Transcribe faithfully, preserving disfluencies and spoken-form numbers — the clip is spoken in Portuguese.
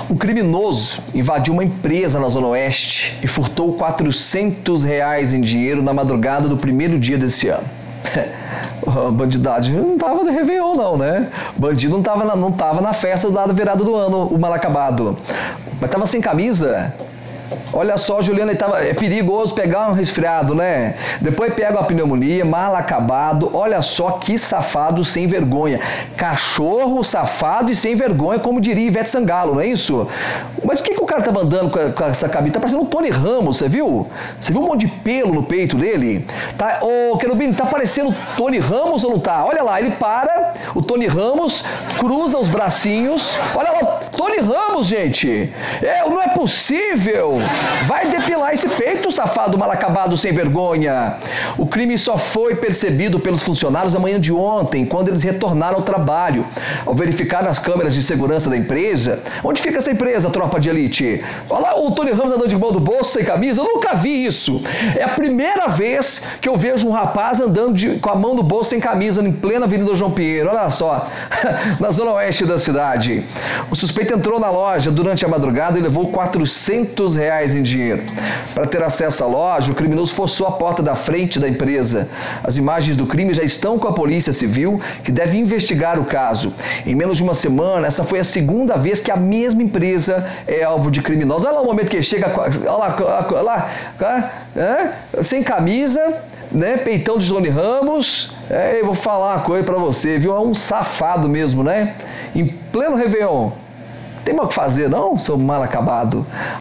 Um criminoso invadiu uma empresa na Zona Oeste e furtou quatrocentos reais em dinheiro na madrugada do primeiro dia desse ano. A bandidagem não estava no Réveillon não, né? O bandido não estava na, não tava na festa da virada do ano, o mal acabado. Mas estava sem camisa. Olha só, Juliana, tava, é perigoso pegar um resfriado, né? Depois pega uma pneumonia, mal acabado. Olha só que safado sem vergonha. Cachorro safado e sem vergonha, como diria Ivete Sangalo, não é isso? Mas o que, que o cara tava andando com, com essa camisa? Tá parecendo um Tony Ramos, você viu? Você viu um monte de pelo no peito dele? Tá, ô, Querubim, tá parecendo Tony Ramos ou não tá? Olha lá, ele para, o Tony Ramos cruza os bracinhos. Olha lá, Tony Ramos, gente! É, não é possível! Vai depilar esse peito, safado mal acabado sem vergonha. O crime só foi percebido pelos funcionários na manhã de ontem, quando eles retornaram ao trabalho. Ao verificar nas câmeras de segurança da empresa, onde fica essa empresa, tropa de elite? Olha lá o Tony Ramos andando de mão do bolso, sem camisa. Eu nunca vi isso. É a primeira vez que eu vejo um rapaz andando de, com a mão no bolso, sem camisa, em plena Avenida João Pinheiro. Olha só, na zona oeste da cidade. O suspeito entrou na loja durante a madrugada e levou quatrocentos reais em dinheiro. Para ter acesso à loja, o criminoso forçou a porta da frente da empresa. As imagens do crime já estão com a Polícia Civil, que deve investigar o caso. Em menos de uma semana, essa foi a segunda vez que a mesma empresa é alvo de criminosos. Olha lá o momento que ele chega, olha lá, olha lá, é, sem camisa, né, peitão de Tony Ramos. É, eu vou falar uma coisa para você, viu? É um safado mesmo, né? Em pleno Réveillon. Tem mais o que fazer, não, seu mal acabado?